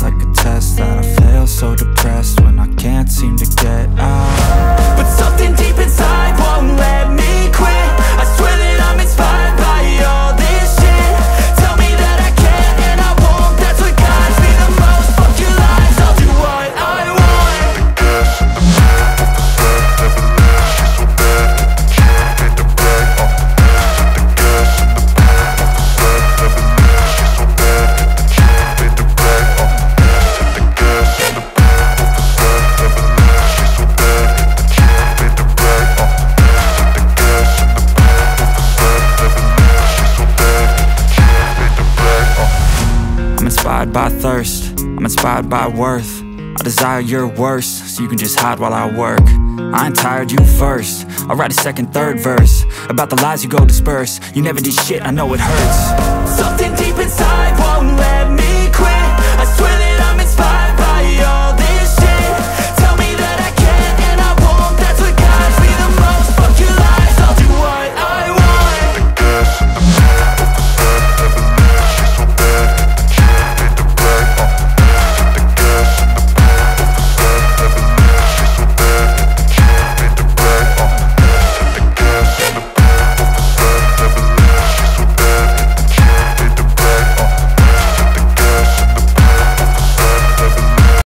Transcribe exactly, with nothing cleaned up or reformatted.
like a test that I fail, so depressed when I can't seem to get out. But something deep inside won't let me quit. I swear that I'm inspired by all this shit. Tell me that I can and I won't, that's what guides me the most. Fuck your lies, I'll do what I want. The gas in the back of the set never leaves. She's so bad that the can't pay the brag. Uh, the gas in the back of the set never leaves. She's so bad that the can't pay the brag. Uh, the gas in the back of the set never leaves. She's so bad that the can't pay the brag. Uh, the gas in the back of the set never leaves. She's so bad that the can't pay the brag. Uh. I'm inspired by thirst, I'm inspired by worth. I desire your worst, so you can just hide while I work. I ain't tired, you first. I'll write a second, third verse about the lies you go disperse. You never did shit, I know it hurts. Something